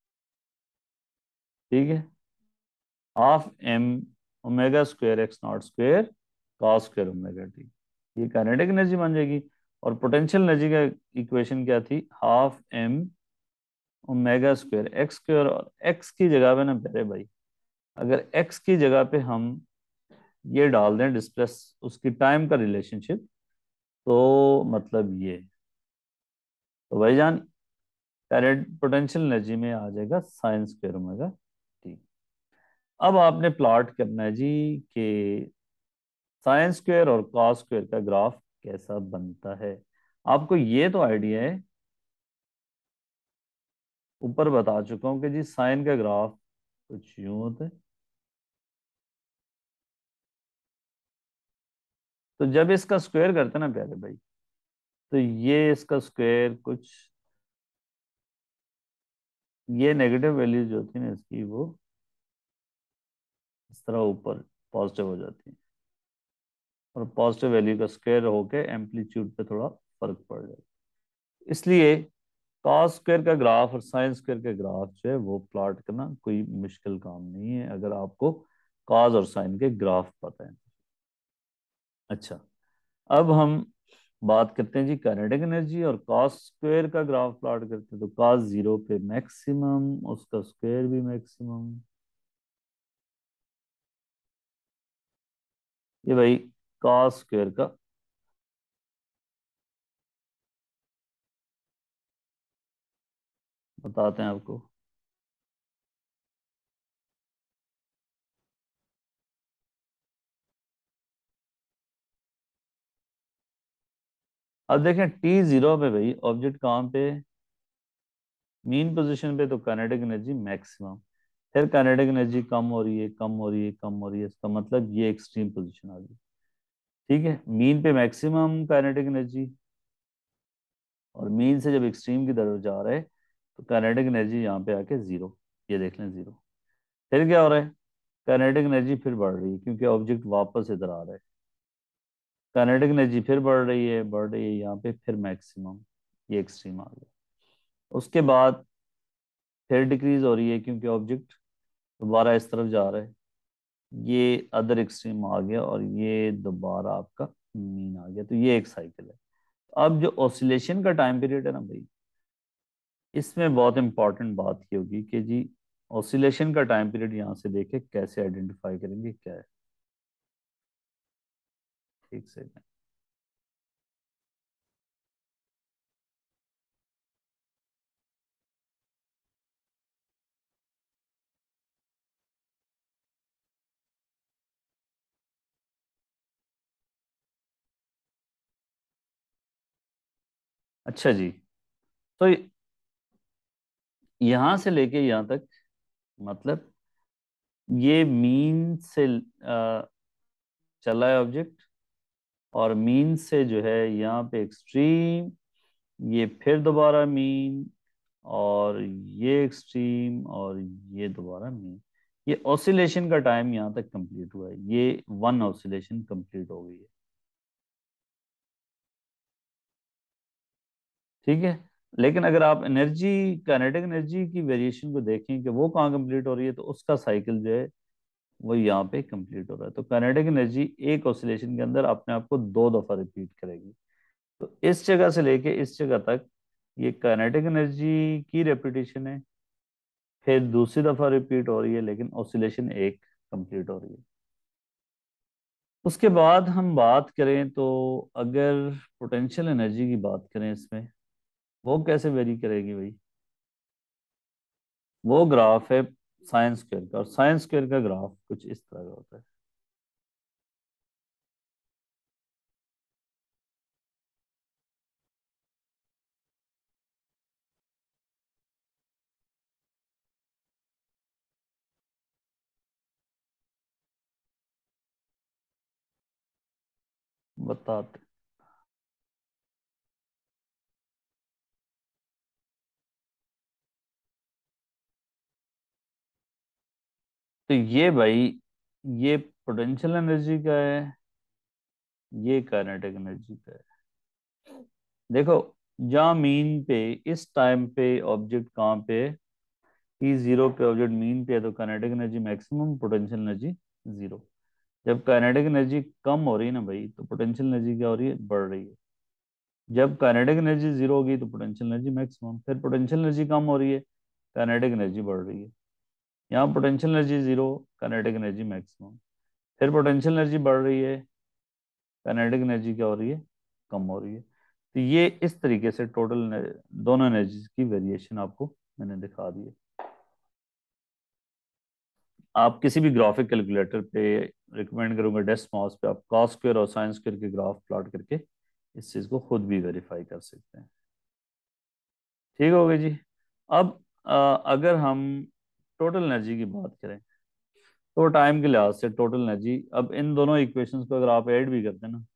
ठीक है, half M omega square X not square cos square omega T, ये काइनेटिक एनर्जी बन जाएगी। और पोटेंशियल एनर्जी का इक्वेशन क्या थी, half M omega square X square, और एक्स की जगह पे ना प्यारे भाई, अगर एक्स की जगह पे हम ये डाल दें डिस्प्लेस उसकी टाइम का रिलेशनशिप, तो मतलब ये, तो भाईजान करंट पोटेंशियल एनर्जी में आ जाएगा साइन स्क्वायर ओमेगा टी। अब आपने प्लॉट करना है जी कि साइन स्क्वायर और कॉस स्क्वायर का ग्राफ कैसा बनता है। आपको ये तो आइडिया है, ऊपर बता चुका हूं कि जी साइन का ग्राफ कुछ यूं होता है। तो जब इसका स्क्वायर करते हैं ना प्यारे भाई, तो ये इसका स्क्वायर कुछ, ये नेगेटिव वैल्यू जो होती है ना इसकी, वो इस तरह ऊपर पॉजिटिव हो जाती है, और पॉजिटिव वैल्यू का स्क्वायर होके एम्पलीट्यूड पे थोड़ा फर्क पड़ जाता है। इसलिए कॉस स्क्वायर का ग्राफ और साइन स्क्वायर का ग्राफ जो है वो प्लॉट करना कोई मुश्किल काम नहीं है, अगर आपको कॉस और साइन के ग्राफ पता है। अच्छा, अब हम बात करते हैं जी काइनेटिक एनर्जी, और कॉस स्क्वायर का ग्राफ प्लॉट करते हैं तो कॉस जीरो पे मैक्सिमम, उसका स्क्वायर भी मैक्सिमम। ये भाई कॉस स्क्वायर का बताते हैं आपको। अब देखें टी जीरो पे भाई ऑब्जेक्ट कहाँ पे, मीन पोजीशन पे, तो काइनेटिक एनर्जी मैक्सिमम। फिर काइनेटिक एनर्जी कम हो रही है, कम हो रही है, कम हो रही है, इसका मतलब ये एक्सट्रीम पोजीशन आ गई। ठीक है, मीन पे मैक्सिमम काइनेटिक एनर्जी, और मीन से जब एक्सट्रीम की तरफ जा रहे हैं तो काइनेटिक एनर्जी यहाँ पे आके जीरो, ये देख लें जीरो। फिर क्या हो रहा है, काइनेटिक एनर्जी फिर बढ़ रही है क्योंकि ऑब्जेक्ट वापस इधर आ रहा है, काइनेटिक एनर्जी फिर बढ़ रही है, बढ़ रही है यहाँ पे, फिर मैक्सिमम, ये एक्सट्रीम आ गया। उसके बाद फिर डिक्रीज हो रही है क्योंकि ऑब्जेक्ट दोबारा इस तरफ जा रहा है, ये अदर एक्सट्रीम आ गया, और ये दोबारा आपका मीन आ गया। तो ये एक साइकिल है। अब जो ऑसिलेशन का टाइम पीरियड है ना भाई, इसमें बहुत इंपॉर्टेंट बात ये होगी कि जी ऑसिलेशन का टाइम पीरियड यहाँ से देखे कैसे आइडेंटिफाई करेंगे क्या है। ठीक से अच्छा जी, तो यहां से लेके यहां तक, मतलब ये मीन से अ, चला है ऑब्जेक्ट, और मीन से जो है यहाँ पे एक्सट्रीम, ये फिर दोबारा मीन, और ये एक्सट्रीम, और ये दोबारा मीन। ये ऑसिलेशन का टाइम यहाँ तक कंप्लीट हुआ है, ये वन ऑसिलेशन कंप्लीट हो गई है। ठीक है। लेकिन अगर आप एनर्जी, काइनेटिक एनर्जी की वेरिएशन को देखें कि वो कहाँ कंप्लीट हो रही है, तो उसका साइकिल जो है वो यहाँ पे कंप्लीट हो रहा है। तो काइनेटिक एनर्जी एक ऑसिलेशन के अंदर अपने आप को दो दफा रिपीट करेगी। तो इस जगह से लेके इस जगह तक ये काइनेटिक एनर्जी की रेपिटेशन है, फिर दूसरी दफा रिपीट हो रही है, लेकिन ऑसिलेशन एक कंप्लीट हो रही है। उसके बाद हम बात करें तो, अगर पोटेंशियल एनर्जी की बात करें इसमें, वो कैसे वेरी करेगी भाई? वो ग्राफ है साइंस स्क्वायर का, और साइंस स्क्वायर का ग्राफ कुछ इस तरह का होता है। बताते। तो ये भाई, ये पोटेंशियल एनर्जी का है, ये काइनेटिक एनर्जी का है। देखो, जहाँ मीन पे इस टाइम पे ऑब्जेक्ट कहाँ पे है, टी जीरो पे ऑब्जेक्ट मीन पे है, तो kinetic energy maximum, potential energy zero. जब काइनेटिक एनर्जी कम हो रही है ना भाई, तो पोटेंशियल एनर्जी क्या हो रही है? बढ़ रही है। जब काइनेटिक एनर्जी जीरो होगी तो पोटेंशियल एनर्जी मैक्सिमम, फिर पोटेंशियल एनर्जी कम हो रही है, काइनेटिक एनर्जी बढ़ रही है। यहाँ potential energy zero, kinetic energy maximum, फिर पोटेंशियल एनर्जी बढ़ रही है, काइनेटिक एनर्जी क्या हो रही है? कम हो रही है। तो ये इस तरीके से टोटल दोनों एनर्जीज की वेरिएशन आपको मैंने दिखा दी है। आप किसी भी ग्राफिक कैलकुलेटर पे, रिकमेंड करूंगा डेस्क माउस पे, आप कॉस स्क्वायर और साइन स्क्वायर के ग्राफ प्लॉट करके इस चीज को खुद भी वेरीफाई कर सकते हैं। ठीक हो गई जी। अब अ, अगर हम टोटल एनर्जी की बात करें, तो टाइम के लिहाज से टोटल एनर्जी, अब इन दोनों इक्वेशंस को अगर आप ऐड भी करते हैं ना,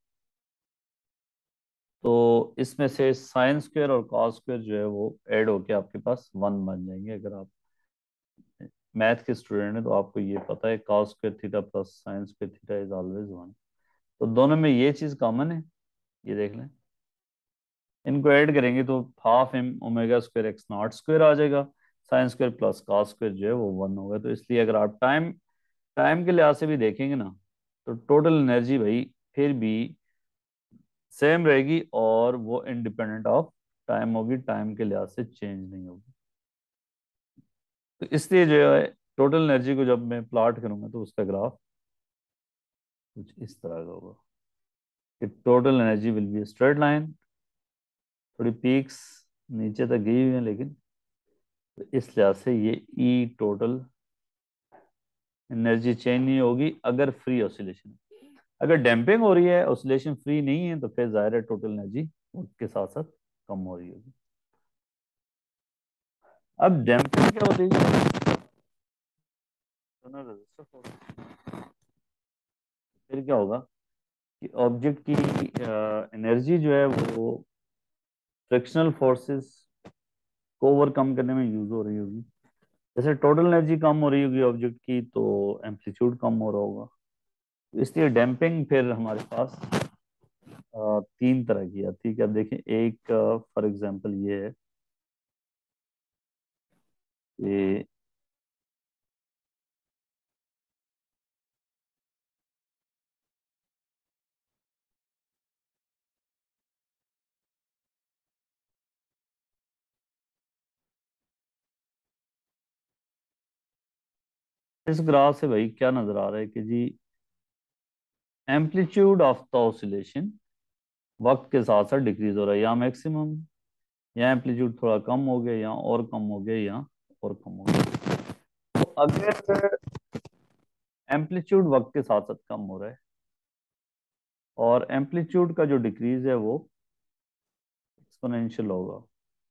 तो इसमें से साइन स्क्वायर और कॉस स्क्वायर जो है वो ऐड होके आपके पास वन बन जाएंगे। अगर आप मैथ के स्टूडेंट हैं तो आपको ये पता है, cos square theta plus sine square theta is always one. तो दोनों में ये चीज कॉमन है, ये देख लें। इनको ऐड करेंगे तो half M omega square X not square आ जाएगा, sine square plus cos square जो है वो वन होगा। तो इसलिए अगर आप टाइम टाइम के लिहाज से भी देखेंगे ना, तो टोटल एनर्जी भाई फिर भी सेम रहेगी, और वो इंडिपेंडेंट ऑफ टाइम होगी, टाइम के लिहाज से चेंज नहीं होगी। तो इसलिए जो है टोटल एनर्जी को जब मैं प्लॉट करूंगा तो उसका ग्राफ कुछ इस तरह का होगा कि total energy will be straight line, थोड़ी पीक्स नीचे तक गई हुई है, लेकिन तो इस लिहाज से ये ई टोटल एनर्जी चेंज नहीं होगी अगर फ्री ऑसिलेशन। अगर डैम्पिंग हो रही है, ऑसिलेशन फ्री नहीं है, तो फिर जाहिर है टोटल एनर्जी उसके साथ साथ कम हो रही होगी। अब डैम्पिंग क्या होती है? दोनों resistor force। फिर क्या होगा कि ऑब्जेक्ट की एनर्जी जो है वो फ्रिक्शनल फोर्सेस को ओवरकम करने में यूज हो रही होगी। जैसे टोटल एनर्जी कम हो रही होगी ऑब्जेक्ट की, तो एम्पलीट्यूड कम हो रहा होगा। इसलिए डैम्पिंग फिर हमारे पास अ, तीन तरह की आती है। कि अब देखें, एक फॉर एग्जांपल ये है कि इस ग्राफ से भाई क्या नजर आ रहा है कि जी, एम्पलीट्यूड ऑफ द ऑसिलेशन वक्त के साथ साथ डिक्रीज हो रहा है। यहाँ मैक्सिमम, यहाँ एम्पलीट्यूड थोड़ा कम हो गया, यहाँ और कम हो गया, यहाँ और कम हो गया। तो अगर एम्पलीट्यूड वक्त के साथ साथ कम हो रहा है, और एम्पलीट्यूड का जो डिक्रीज है वो एक्सपोनेंशियल होगा।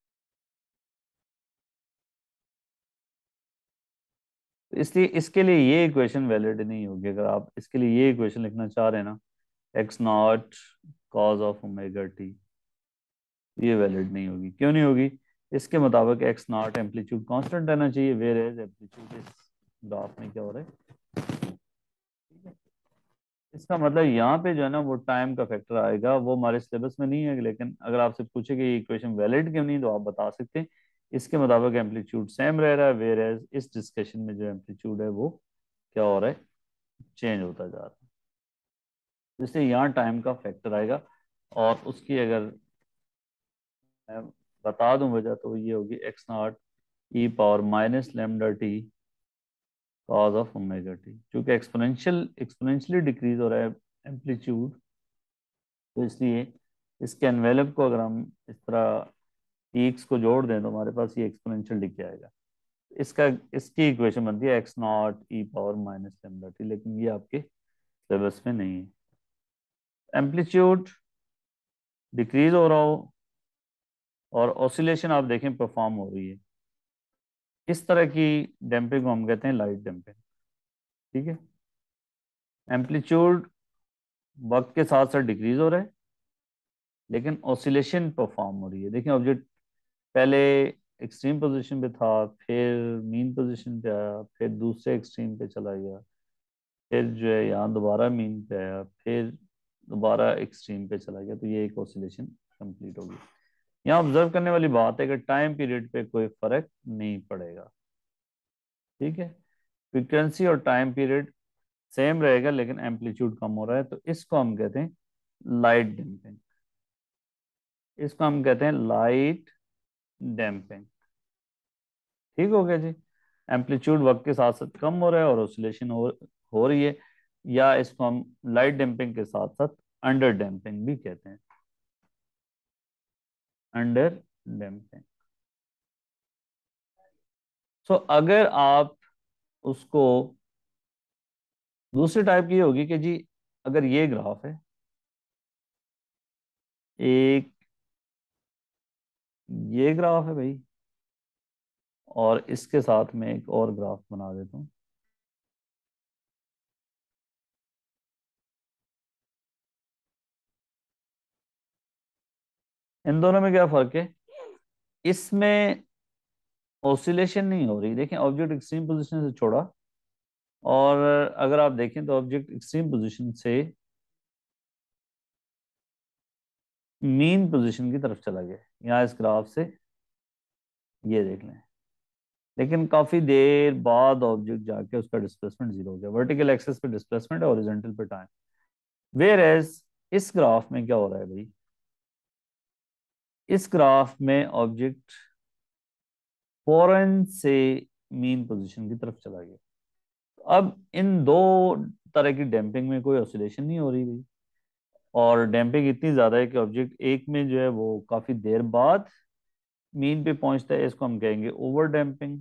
इसलिए इसके लिए ये इक्वेशन वैलिड नहीं होगी। अगर आप इसके लिए ये इक्वेशन लिखना चाह रहे हैं ना, X not cos of omega T, ये वैलिड नहीं होगी। क्यों नहीं होगी? इसके मुताबिक एक्स नॉट एम्पलीट्यूड कांस्टेंट रहना चाहिए, वेयर एज एम्पलीट्यूड इस ग्राफ में क्या हो रहा है, ठीक है। इसका मतलब यहाँ पे जो है ना वो टाइम का फैक्टर आएगा, वो हमारे सिलेबस में नहीं है, लेकिन अगर आपसे पूछे कि ये इक्वेशन वैलिड क्यों नहीं, तो आप बता सकते हैं इसके मुताबिक एम्पलीट्यूड सेम रह रहा है, वेयर एज इस डिस्कशन में जो एम्पलीट्यूड है वो क्या हो रहा है, चेंज होता जा रहा है। इसलिए यहाँ टाइम का फैक्टर आएगा, और उसकी अगर मैं बता दूं वजह, तो ये होगी X not E power minus lambda T cos of omega T. क्योंकि एक्सपोनेंशियल एक्सपोनेंशियली डिक्रीज हो रहा है एम्पलीट्यूड, तो इसलिए इसके एनवेलप को अगर हम इस तरह पीक्स को जोड़ दें तो हमारे पास ये एक्सपोनेंशियल डिके आएगा। इसका इसकी इक्वेशन बनती है x not E power minus lambda T, लेकिन ये आपके सिलेबस में नहीं है। एम्पलीट्यूड डिक्रीज हो रहा हो और ऑसिलेशन आप देखें परफॉर्म हो रही है, इस तरह की डैम्पिंग को हम कहते हैं लाइट डैम्पिंग, ठीक है। एम्पलीट्यूड वक्त के साथ साथ डिक्रीज हो रहा है, लेकिन ऑसिलेशन परफॉर्म हो रही है। देखिए ऑब्जेक्ट पहले एक्सट्रीम पोजीशन पे था, फिर मीन पोजीशन पे आया, फिर दूसरे एक्सट्रीम पे चला गया, फिर जो है यहाँ दोबारा मीन पे आया, फिर दोबारा एक्सट्रीम पे चला गया, तो ये एक ऑसिलेशन कंप्लीट होगी। यहाँ ऑब्जर्व करने वाली बात है कि टाइम पीरियड पे कोई फर्क नहीं पड़ेगा, ठीक है। फ्रीक्वेंसी और टाइम पीरियड सेम रहेगा, लेकिन एम्पलीट्यूड कम हो रहा है, तो इसको हम कहते हैं लाइट डैम्पिंग। इसको हम कहते हैं लाइट डैम्पिंग, ठीक हो गया जी। एम्पलीट्यूड वक्त के साथ साथ कम हो रहा है और ऑसिलेशन हो हो रही है, या इसको हम लाइट डैम्पिंग के साथ साथ अंडर डैम्पिंग भी कहते हैं, अंडर डैम्पिंग। सो अगर आप उसको दूसरी टाइप की होगी कि जी अगर ये ग्राफ है, एक ये ग्राफ है भाई, और इसके साथ में एक और ग्राफ बना देता हूँ। इन दोनों में क्या फर्क है? इसमें ऑसिलेशन नहीं हो रही, देखें ऑब्जेक्ट एक्सट्रीम पोजीशन से छोड़ा, और अगर आप देखें तो ऑब्जेक्ट एक्सट्रीम पोजीशन से मीन पोजीशन की तरफ चला गया, यहाँ इस ग्राफ से ये देख लें, लेकिन काफी देर बाद ऑब्जेक्ट जाके उसका डिस्प्लेसमेंट जीरो हो गया। वर्टिकल एक्सिस पे डिस्प्लेसमेंट है, हॉरिजॉन्टल पे टाइम। वेयर एज इस ग्राफ में क्या हो रहा है भाई, इस ग्राफ में ऑब्जेक्ट फौरन से मीन पोजीशन की तरफ चला गया। अब इन दो तरह की डैम्पिंग में कोई ऑसिलेशन नहीं हो रही भाई, और डैम्पिंग इतनी ज्यादा है कि ऑब्जेक्ट एक में जो है वो काफी देर बाद मीन पे पहुंचता है, इसको हम कहेंगे ओवर डैम्पिंग।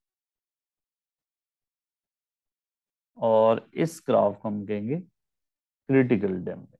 और इस ग्राफ को हम कहेंगे क्रिटिकल डैम्पिंग।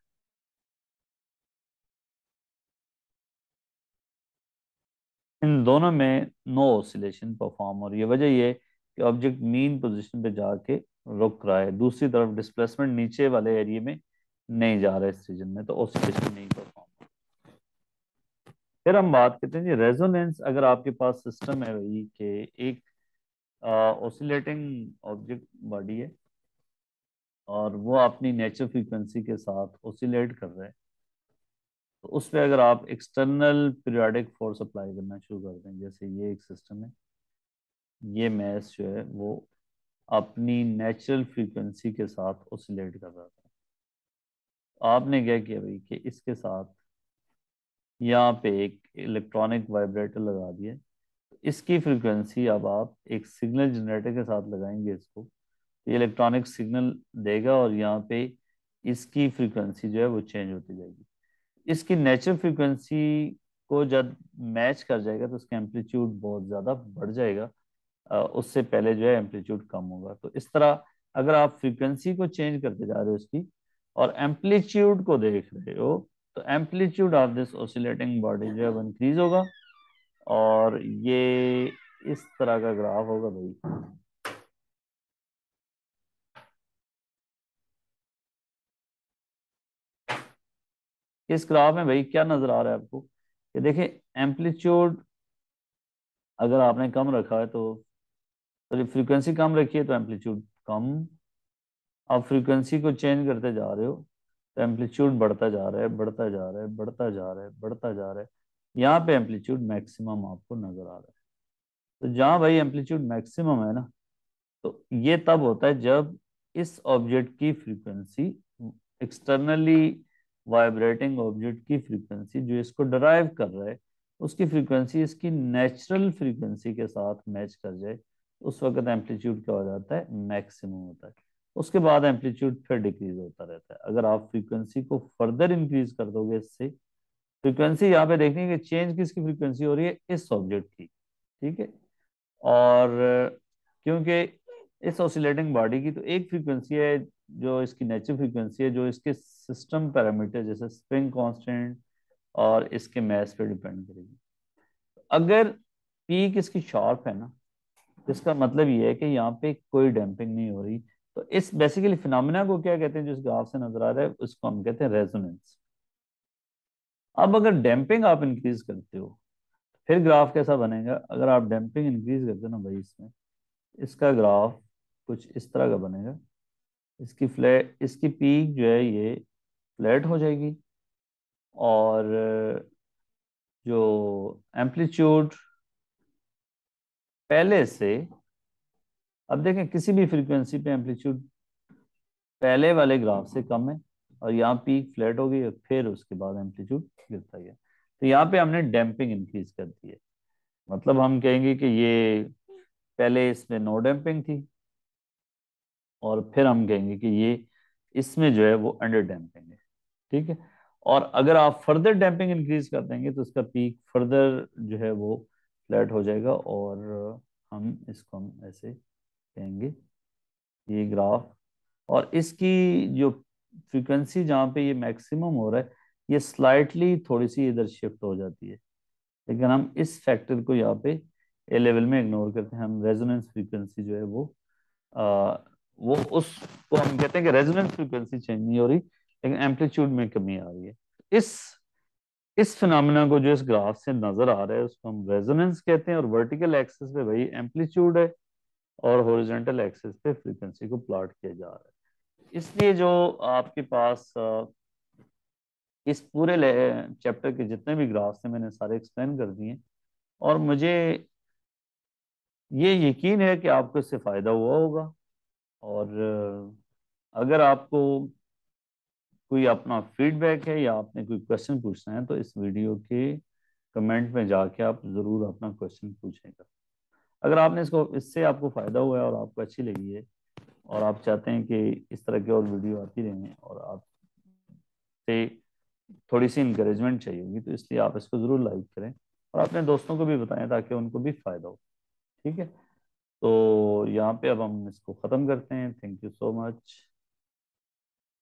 इन दोनों में नो ऑसिलेशन परफॉर्म हो रही है। वजह ये कि ऑब्जेक्ट मीन पोजीशन पे जाके रुक रहा है, दूसरी तरफ डिस्प्लेसमेंट नीचे वाले एरिया में नहीं जा रहा है, इस रीजन में, तो ऑसिलेशन नहीं परफॉर्म। फिर हम बात करते हैं जी रेजोनेंस। अगर आपके पास सिस्टम है वही कि एक ऑसिलेटिंग ऑब्जेक्ट बॉडी है और वो अपनी नेचुरल फ्रीक्वेंसी के साथ ऑसिलेट कर रहा है, तो उस पर अगर आप एक्सटर्नल पीरियोडिक फोर्स अप्लाई करना शुरू कर दें, जैसे ये एक सिस्टम है, ये मैस जो है वो अपनी नेचुरल फ्रीक्वेंसी के साथ ऑसिलेट कर रहा था। आपने क्या किया भाई कि इसके साथ यहाँ पे एक इलेक्ट्रॉनिक वाइब्रेटर लगा दिया, इसकी फ्रीक्वेंसी अब आप एक सिग्नल जनरेटर के साथ लगाएंगे इसको, ये इलेक्ट्रॉनिक सिग्नल देगा और यहाँ पे इसकी फ्रीक्वेंसी जो है वो चेंज होती जाएगी। इसकी नेचुरल फ्रीक्वेंसी को जब मैच कर जाएगा तो उसका एम्पलीट्यूड बहुत ज़्यादा बढ़ जाएगा, अ, उससे पहले जो है एम्पलीट्यूड कम होगा। तो इस तरह अगर आप फ्रीक्वेंसी को चेंज करते जा रहे हो इसकी और एम्पलीट्यूड को देख रहे हो, तो amplitude of this oscillating body जो है वो इंक्रीज होगा और ये इस तरह का ग्राफ होगा भाई। इस ग्राफ में भाई क्या नजर आ रहा है आपको कि देखिए एम्पलीट्यूड अगर आपने कम रखा है तो सॉरी फ्रीक्वेंसी कम रखी है तो एम्पलीट्यूड कम। आप फ्रीक्वेंसी को चेंज करते जा रहे हो तो एम्पलीट्यूड बढ़ता जा रहा है बढ़ता जा रहा है बढ़ता जा रहा है बढ़ता जा रहा है। यहाँ पे एम्पलीट्यूड मैक्सिमम आपको नजर आ रहा है। तो जहाँ भाई एम्पलीट्यूड मैक्सिमम है ना, तो ये तब होता है जब इस ऑब्जेक्ट की फ्रीक्वेंसी, एक्सटर्नली वाइब्रेटिंग ऑब्जेक्ट की फ्रीक्वेंसी जो इसको डराइव कर रहा है, उसकी फ्रीक्वेंसी इसकी नेचुरल फ्रीक्वेंसी के साथ मैच कर जाए। उस वक्त एम्पलीट्यूड क्या हो जाता है, मैक्सिमम होता है। उसके बाद एम्पलीट्यूड फिर डिक्रीज होता रहता है। अगर आप फ्रीक्वेंसी को फर्दर इंक्रीज कर दोगे इससे, फ्रीक्वेंसी यहाँ पे देखनी है कि चेंज किसकी फ्रीक्वेंसी हो रही है, इस ऑब्जेक्ट की, ठीक है। और क्योंकि इस ऑसिलेटिंग बॉडी की तो एक फ्रीक्वेंसी है जो इसकी नेचुरल फ्रीक्वेंसी है, जो इसके सिस्टम पैरामीटर जैसे स्प्रिंग कांस्टेंट और इसके मैस पे डिपेंड करेगी। अगर पीक इसकी शार्प है ना, तो इसका मतलब ये है कि यहाँ पे कोई डैम्पिंग नहीं हो रही। तो इस बेसिकली फिनोमिना को क्या कहते हैं, जो इस ग्राफ से नजर आ रहा है उसको हम कहते हैं रेजोनेंस। अब अगर डैम्पिंग आप इंक्रीज करते हो फिर ग्राफ कैसा बनेगा, अगर आप डैम्पिंग इंक्रीज करते हो ना भाई इसमें, इसका ग्राफ कुछ इस तरह का बनेगा। इसकी फ्लैट इसकी पीक जो है ये फ्लैट हो जाएगी और जो एम्पलीट्यूड पहले से, अब देखें किसी भी फ्रीक्वेंसी पे एम्पलीट्यूड पहले वाले ग्राफ से कम है और यहाँ पीक फ्लैट हो गई और फिर उसके बाद एम्पलीट्यूड गिरता गया। तो यहाँ पे हमने डैम्पिंग इंक्रीज कर दी है। मतलब हम कहेंगे कि ये पहले इसमें नो डैम्पिंग थी और फिर हम कहेंगे कि ये इसमें जो है वो अंडर डैम्पिंग है, ठीक है। और अगर आप फर्दर डैम्पिंग इंक्रीज कर देंगे तो उसका पीक फर्दर जो है वो फ्लैट हो जाएगा और हम इसको हम ऐसे कहेंगे ये ग्राफ। और इसकी जो फ्रीक्वेंसी जहाँ पे ये मैक्सिमम हो रहा है, ये स्लाइटली थोड़ी सी इधर शिफ्ट हो जाती है, लेकिन हम इस फैक्टर को यहाँ पे ए लेवल में इग्नोर करते हैं। हम रेजोनेंस फ्रीक्वेंसी जो है वो आ, वो उसको हम कहते हैं कि रेजोनेंस फ्रीक्वेंसी चेंज नहीं हो रही लेकिन एम्पलीट्यूड में कमी आ रही है। इस इस फिनोमिना को जो इस ग्राफ से नजर आ रहा है उसको हम रेजोनेंस कहते हैं। और वर्टिकल एक्सिस पे भाई एम्पलीट्यूड है और हॉरिजॉन्टल एक्सिस पे फ्रीक्वेंसी को प्लॉट किया जा रहा है। इसलिए जो आपके पास अ, इस पूरे चैप्टर के जितने भी ग्राफ्स हैं मैंने सारे एक्सप्लेन कर दिए। और मुझे ये यकीन है कि आपको इससे फायदा हुआ होगा। और अ, अगर आपको कोई अपना फीडबैक है या आपने कोई क्वेश्चन पूछना है तो इस वीडियो के कमेंट में जाके आप जरूर अपना क्वेश्चन पूछेगा। अगर आपने इसको इससे आपको फायदा हुआ है और आपको अच्छी लगी है और आप चाहते हैं कि इस तरह की और वीडियो आती रहें और आपसे थोड़ी सी इंकरेजमेंट चाहिए होगी, तो इसलिए आप इसको जरूर लाइक करें और अपने दोस्तों को भी बताएं ताकि उनको भी फायदा हो, ठीक है। तो यहाँ पे अब हम इसको ख़त्म करते हैं। Thank you so much.